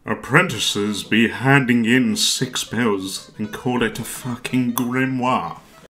Apprentices be handing in 6 spells and call it a fucking grimoire.